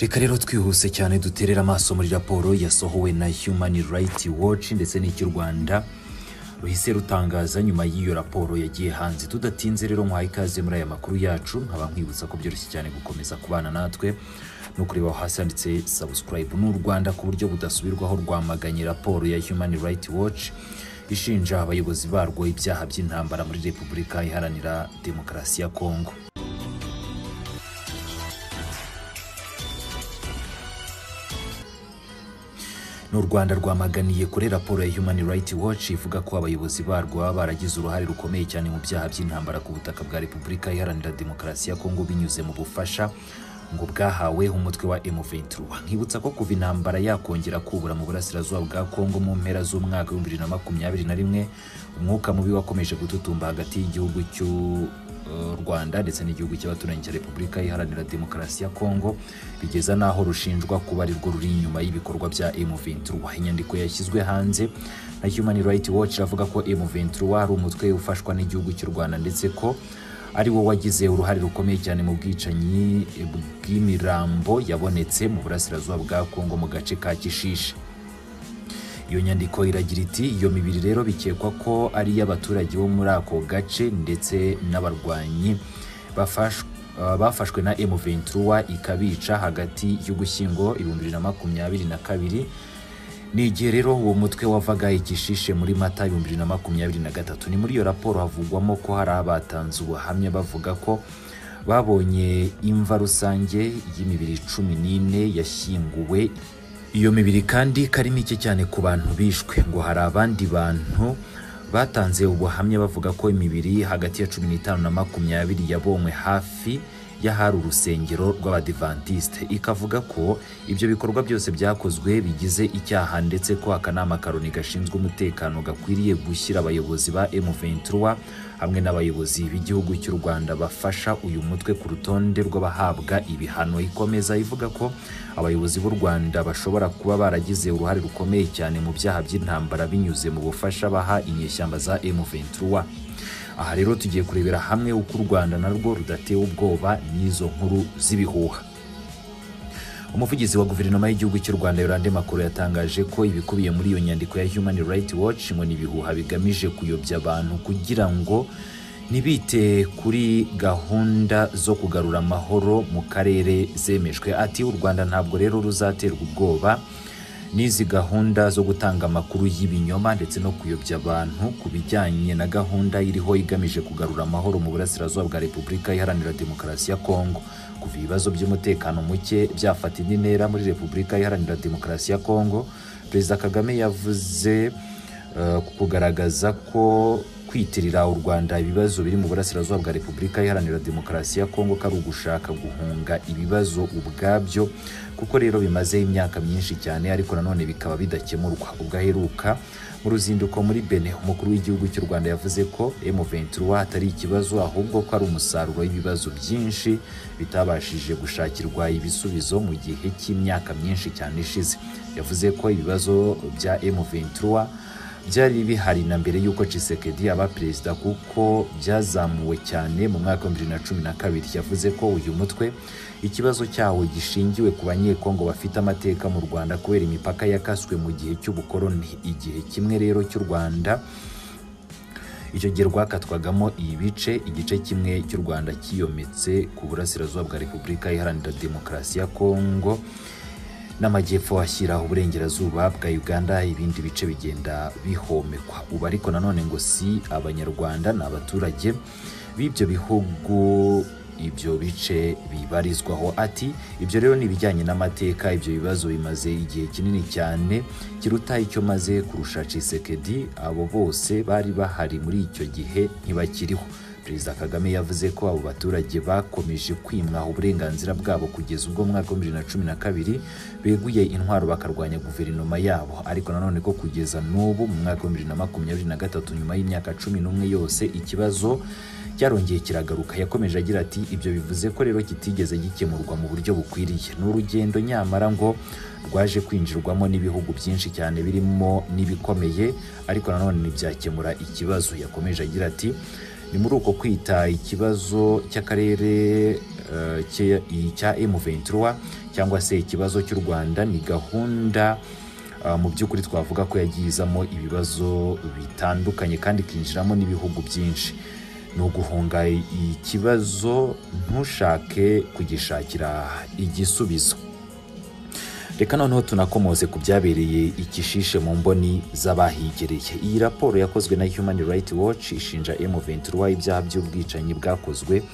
Reka rero twihuse cyane duterera amaso muri raporo yasohowe na Human Rights Watch ndetse n'icyo Rwanda ruhise rutangaza nyuma y'iyo raporo yagiye hanze. Tudatinze rero nkwaye ikaze muri aya makuru yacu, nkaba nkwibutsa ko byoroshye cyane gukomeza kubana natwe no kureba aho hasi handitse subscribe. N'u Rwanda ku buryo budasubirwaho rwamaganye raporo ya Human Rights Watch ishinja abayobozi barwo ibyaha by'intambara muri Repubulika Iharanira Demokarasi ya Kongo. N'u Rwanda rwamaganiye kuri raporo ya Human Rights Watch ivuga ko abayobozi barwo baragize uruhare rukomeye cyane mu byaha by'intambara ku butaka bwa Repubulika Iharanira Demokarasi ya Kongo binyuze mu bufasha ngo bwahawe umutwe wa M23. Nkibutsa ko kuva intambara yakongera kubura mu burasirazuba bwa Kongo mu mpera z'umwaka wa 2021 umwuka mubi wakomeje gututumba hagati y'igihugu cy'u Rwanda ndetse n'igihugu cy'abaturanyi cya Repubulika Iharanira Demokarasi ya Kongo bigeza naho rushinjwa kuba ari rwo ruri inyuma y'ibikorwa bya M23. Inyandiko yashyizwe hanze na Human Rights Watch avuga ko M23 ari umutwe ufashwa n'igihugu cy'u Rwanda ndetse ko ari wo wagize uruhare rukomeye cyane mu bwicanyi bw'imirambo yabonetse mu burasirazuba bwa Kongo mu gace ka Kishishe. Iyo nyandiko iragira iti iyo mibiri rero bikekwa ko ari y'abaturage bo muri ako gace ndetse n'abarwanyi bafashwe na M23 ikabica hagati y'Ugushyingo 2022 n'igihe rero uwo mutwe wavaga Ikishishe muri Mata 2023. Ni muri iyo raporo havugwamo ko hari abatanze ubuhamya bavuga ko babonye imva rusange y'imibiri 14 yashyinguwe. Iyo mibiri kandi kari mike cyane ku bantu bishwe, ngo hari abandi bantu batanze ubuhamya bavuga ko imibiri hagati ya 15 na 20 yabonywe hafi y'ahari urusengero rw'Abadiventiste. Ikavuga ko ibyo bikorwa byose byakozwe bigize icyaha ndetse ko akanama karoni gashinzwe umutekano gakwiriye gushyira abayobozi ba M23 hamwe n'abayobozi b'igihugu cy'u Rwanda bafasha uyu mutwe ku rutonde rw'abahabwa ibihano. Ikomeza ivuga ko abayobozi b'u Rwanda bashobora kuba baragize uruhare rukomeye cyane mu byaha by'intambara binyuze mu bufasha baha inyeshyamba za M23. Aha rero tugiye kurebera hamwe uko u Rwanda narwo rudatewe ubwoba n'izo nkuru z'ibihuha. Umuvugizi wa guverinoma y'igihugu cy'u Rwanda Yolande Makuru yatangaje ko ibikubiye muri iyo nyandiko ya Human Rights Watch ngo ni ibihuha bigamije kuyobya abantu kugira ngo nibite kuri gahunda zo kugarura amahoro mu karere zemejwe. Ati u Rwanda ntabwo rero ruzaterwa ubwoba n'izi gahunda zo gutanga amakuru y'ibinyoma ndetse no kuyobya abantu ku bijyanye na gahunda iriho igamije kugarura amahoro mu burasirazuba bwa Repubulika Iharanira Demokarasi ya Kongo. Kuva ibibazo by'umutekano muke byafata indi ntera muri Repubulika Iharanira Demokarasi ya Kongo, Perezida Kagame yavuze kugaragaza ko kwitirira u Rwanda ibibazo biri mu burasirazuba bwa Repubulika Iharanira Demokarasi ya Kongo kari ugushaka guhunga ibibazo ubwabyo, kuko rero bimaze imyaka myinshi cyane ariko nanone bikaba bidakemurwa. Ubwo aheruka mu ruzinduko muri Benin, umukuru w'igihugu cy'u Rwanda yavuze ko M23 atari ikibazo ahubwo ko ari umusaruro w'ibibazo byinshi bitabashije gushakirwa ibisubizo mu gihe cy'imyaka myinshi cyane ishize. Yavuze ko ibibazo bya M23 byari bihari na mbere y'uko Tshisekedi aba perezida kuko byazamuwe cyane mu mwaka wa 2012. Yavuze ko uyu mutwe ikibazo cyawo gishingiwe ku banyekongo bafite amateka mu Rwanda kubera imipaka yakaswe mu gihe cy'ubukoroni. Igihe kimwe rero cy'u Rwanda icyo gihe rwakatwagamo ibice, igice kimwe cy'u Rwanda kiyometse ku burasirazuba bwa Repubulika Iharanira Demokarasi ya Kongo n'amajyepfo ashyira uburengerazuba bwa Uganda, ibindi bice bigenda bihomekwa. Ubu ariko nanone ngo si abanyarwanda n'abaturage b'ibyo bihugu ibyo bice bibarizwaho. Ati ibyo rero ni bijyanye n'amateka, ibyo bibazo bimaze igihe kinini cyane kiruta icyo maze kurusha Tshisekedi. Abo bose bari bahari muri icyo gihe ntibakiriho. Perezida Kagame yavuze ko abo baturage bakomeje kwimwa uburenganzira bwabo kugeza ubwo mwaka wa 2012 beguye intwaro bakarwanya guverinoma yabo, ariko nanone ko kugeza n'ubu mu mwaka wa 2023 nyuma y'imyaka 11 yose ikibazo cyarongeye kiragaruka. Yakomeje agira ati ibyo bivuze ko rero kitigeze gikemurwa mu buryo bukwiriye. N'urugendo nyamara ngo rwaje kwinjirwamo n'ibihugu byinshi cyane birimo n'ibikomeye, ariko nanone ntibyakemura ikibazo. Yakomeje agira ati ni muri uko kwita ikibazo cy'akarere cya M23 cyangwa se ikibazo cy'u Rwanda ni gahunda mu by'ukuri twavuga ko yagizamo ibibazo bitandukanye kandi kinjiramo n'ibihugu byinshi. Ni uguhunga ikibazo ntushake kugishakira igisubizo. Reka noneho tunakomoze ku byabereye ikishishe mu mboni z'abahigereye. Iyi raporo yakozwe na Human Rights Watch ishinja M23 ibyaha by'ubwicanyi bwakozwe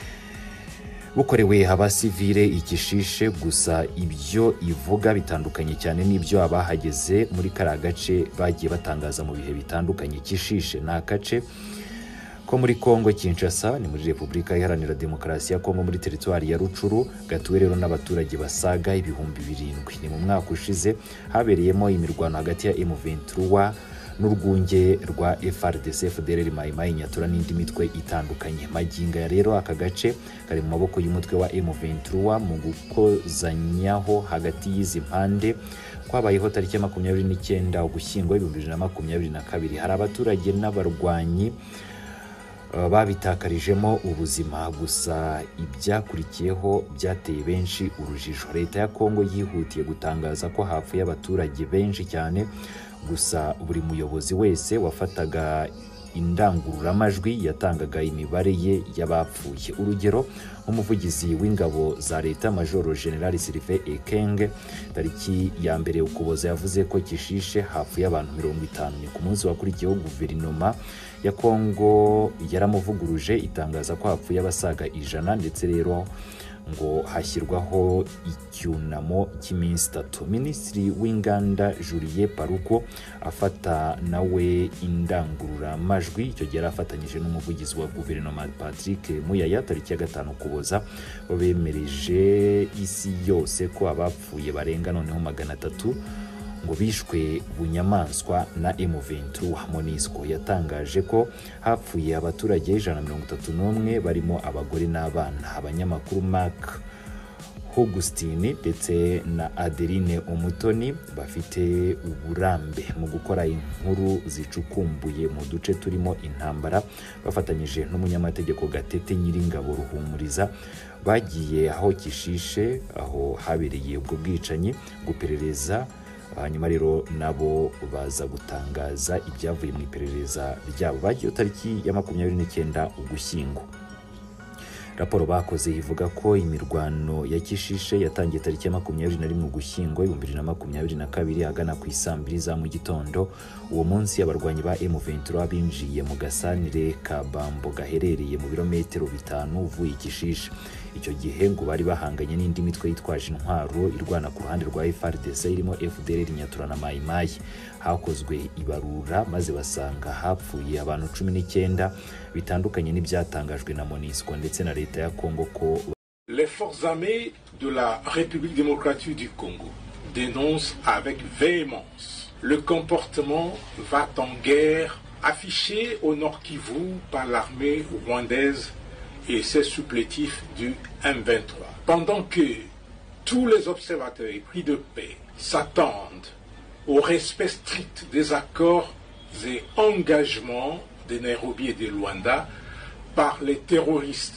bukorewe abasivile ikishishe, gusa ibyo ivuga bitandukanye cyane n'ibyo abahageze muri kara gace bagiye batangaza mu bihe bitandukanye. Ikishishe ni agace ko muri Kongo Kinshasa, ni muri Repubulika Iharanira Demokarasi ya Kongo, muri teritwari ya Rucuru, gatuwe rero n'abaturage basaga ibihumbi 7. Ni mu mwaka ushize habereyemo imirwano hagati ya M23 n'urwunge rwa FARDC, FDLR, Mai Nyatura n'indi mitwe itandukanye. Maginga ya rero aka gace kari mu maboko y'umutwe wa M23. Mu gukozanyaho hagati y'izi mpande kwabayeho tariki ya 29 Ugushyingo 2022. Hari abaturage n'abarwanyi babitakarijemo ubuzima, gusa ibyakurikiyeho byateye benshi urujijo. Leta ya Kongo yihutiye gutangaza ko hapfuye abaturage benshi cyane, gusa buri muyobozi wese wafataga indangururamajwi yatangaga imibare ye y'abapfuye. Urugero, umuvugizi w'ingabo za leta Major General Sylvain Ekenge tariki ya 1 Ukuboza yavuze ko Kishishe hapfuye abantu 50. Ni ku munsi wakurikiyeho guverinoma ya Kongo yaramuvuguruje itangaza ko hapfuye abasaga 100, ndetse rero ngo hashyirwaho icyunamo cy'iminsi 3. Minisitiri w'Inganda Julien Paruko afata nawe indangururamajwi, icyo gihe afatanyije n'umuvugizi wa guverinoma Patrick Muyaya tariki ya 5 Ukuboza, babemereje isi yose ko abapfuye barenga noneho 300 ngo bishwe bunyamaswa na M23. MONUSCO yatangaje ko hapfuye abaturage 131 barimo abagore n'abana. Abanyamakuru Mark Augustine ndetse na Adeline Omutoni bafite uburambe mu gukora inkuru zicukumbuye mu duce turimo intambara, bafatanyije n'umunyamategeko Gatete Nyiringabo Ruhumuriza, bagiye aho Kishishe, aho habereye ubwo bwicanyi, guperereza. Hanyuma rero nabo baza gutangaza ibyavuye mu iperereza ryabo. Bagiye tariki ya 29 Ugushyingo. Raporo bakoze ivuga ko imirwano ya Kishishe yatangiye tariki ya 21 Ugushyingo 2022 agana ku isambiri za mu gitondo. Uwo munsi abarwanyi ba M23 binjiye mu gasanire ka Bambo gaherereye mu birometero 5 uvuye Kishishe. Icyo gihe ngo bari bahanganye n'indi mitwe yitwaje intwaro irwana ku ruhande rwa FARDC irimo FDLR, Nyatura na Mai Mai. Hakozwe ibarura maze basanga hapfuye abantu 19, bitandukanye n'ibyatangajwe na MONUSCO ndetse na leta ya Kongo ko les forces armées de la République démocratique du Congo dénoncent avec véhémence le comportement va-t-en-guerre affiché au Nord Kivu par l'armée rwandaise et ses supplétifs du M23. Pendant que tous les observateurs épris de paix s'attendent au respect strict des accords et engagements de Nairobi et de Luanda par les terroristes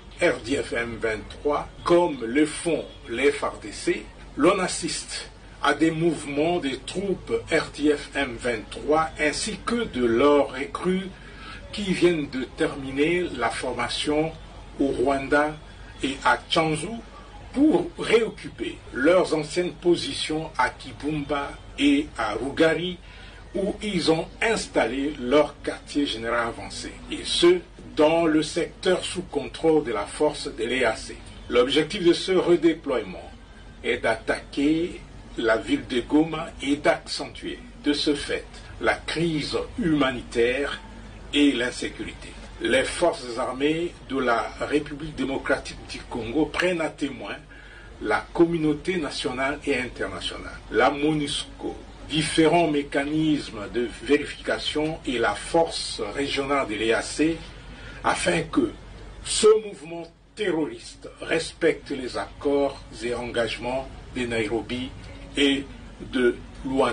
RDF M23, comme le font les FARDC, l'on assiste à des mouvements des troupes RDF M23 ainsi que de leurs recrues qui viennent de terminer la formation au Rwanda et à Tchanzu pour réoccuper leurs anciennes positions à Kibumba et à Rugari, où ils ont installé leur quartier général avancé, et ce, dans le secteur sous contrôle de la force de l'EAC. L'objectif de ce redéploiement est d'attaquer la ville de Goma et d'accentuer de ce fait la crise humanitaire et l'insécurité. Les forces armées de la République démocratique du Congo prennent à témoin la communauté nationale et internationale, la MONUSCO, différents mécanismes de vérification et la force régionale de l'EAC afin que ce mouvement terroriste respecte les accords et engagements de Nairobi et de Luanda.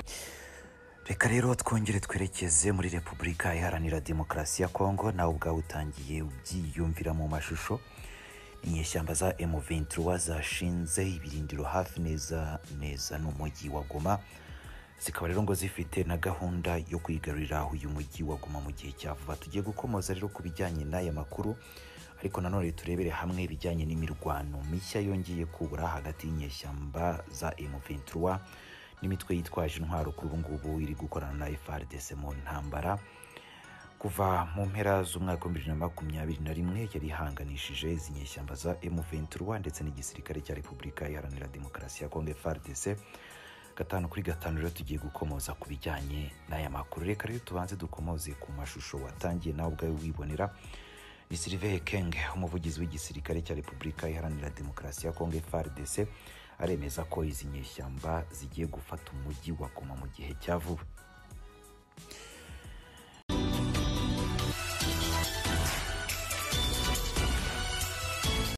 Reka rero twongere twerekeze muri Repubulika Iharanira Demokarasi ya Kongo, nawe ubwawe utangiye ubyiyumvira mu mashusho. inyeshyamba za M23 zashinze ibirindiro hafi neza n'umujyi wa Goma, zikaba rero ngo zifite na gahunda yo kwigarurira uyu mujyi wa Goma mu gihe cya vuba. Tugiye gukomoza rero ku bijyanye n'aya makuru, ariko nanone turebere hamwe ibijyanye n'imirwano mishya yongeye kubura hagati y'inyeshyamba za M23 n'imitwe yitwaje intwaro kuri ubu ngubu iri gukorana na FARDC mu ntambara. Kuva mu mpera z'umwaka wa 2021 yari ihanganishije izi nyeshyamba za M23 ndetse n'igisirikare cya Repubulika Iharanira Demokarasi ya Kongo FARDC. Gatanu kuri gatanu rero tugiye gukomoza ku bijyanye n'aya makuru. Reka rero tubanze dukomoze ku mashusho watangiye nawe ubwawe wibonera. Ni Sylvain Ekenge, umuvugizi w'igisirikare cya Repubulika Iharanira Demokarasi ya Kongo FARDC, aremeza ko izi nyeshyamba zigiye gufata umujyi wa Goma mu gihe cya vuba.